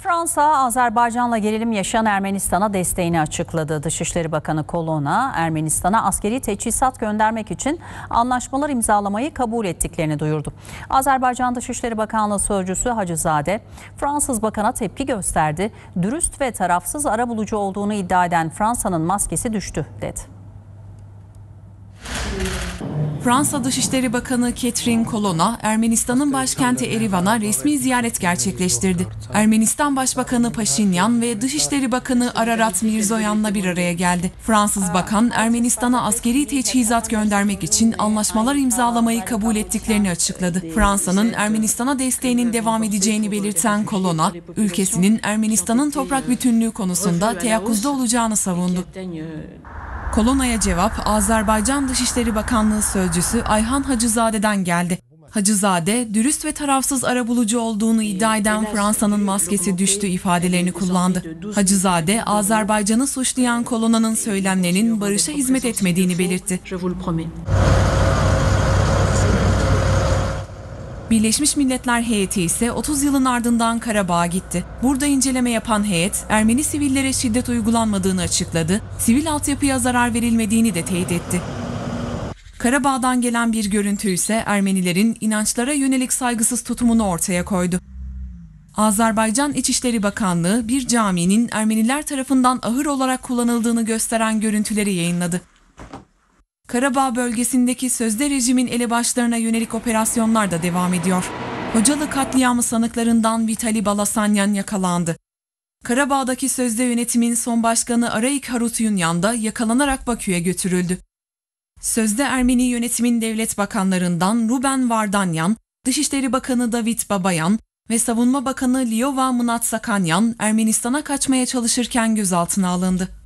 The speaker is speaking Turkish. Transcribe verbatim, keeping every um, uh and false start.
Fransa, Azerbaycan'la gerilim yaşayan Ermenistan'a desteğini açıkladı. Dışişleri Bakanı Kolona, Ermenistan'a askeri teçhizat göndermek için anlaşmalar imzalamayı kabul ettiklerini duyurdu. Azerbaycan Dışişleri Bakanlığı Sözcüsü Hacızade, Fransız bakana tepki gösterdi. Dürüst ve tarafsız arabulucu olduğunu iddia eden Fransa'nın maskesi düştü, dedi. Fransa Dışişleri Bakanı Catherine Colonna, Ermenistan'ın başkenti Erivan'a resmi ziyaret gerçekleştirdi. Ermenistan Başbakanı Paşinyan ve Dışişleri Bakanı Ararat Mirzoyan'la bir araya geldi. Fransız bakan, Ermenistan'a askeri teçhizat göndermek için anlaşmalar imzalamayı kabul ettiklerini açıkladı. Fransa'nın Ermenistan'a desteğinin devam edeceğini belirten Colonna, ülkesinin Ermenistan'ın toprak bütünlüğü konusunda teyakkuzda olacağını savundu. Kolona'ya cevap Azerbaycan Dışişleri Bakanlığı Sözcüsü Ayhan Hacızade'den geldi. Hacızade, dürüst ve tarafsız arabulucu olduğunu iddia eden Fransa'nın maskesi düştü ifadelerini kullandı. Hacızade, Azerbaycan'ı suçlayan Kolona'nın söylemlerinin barışa hizmet etmediğini belirtti. Birleşmiş Milletler heyeti ise otuz yılın ardından Karabağ'a gitti. Burada inceleme yapan heyet, Ermeni sivillere şiddet uygulanmadığını açıkladı, sivil altyapıya zarar verilmediğini de teyit etti. Karabağ'dan gelen bir görüntü ise Ermenilerin inançlara yönelik saygısız tutumunu ortaya koydu. Azerbaycan İçişleri Bakanlığı bir caminin Ermeniler tarafından ahır olarak kullanıldığını gösteren görüntüleri yayınladı. Karabağ bölgesindeki sözde rejimin elebaşlarına yönelik operasyonlar da devam ediyor. Hocalı katliamı sanıklarından Vitali Balasanyan yakalandı. Karabağ'daki sözde yönetimin son başkanı Araik Harutyunyan da yakalanarak Bakü'ye götürüldü. Sözde Ermeni yönetimin devlet bakanlarından Ruben Vardanyan, Dışişleri Bakanı David Babayan ve Savunma Bakanı Liova Mnatsakanyan Ermenistan'a kaçmaya çalışırken gözaltına alındı.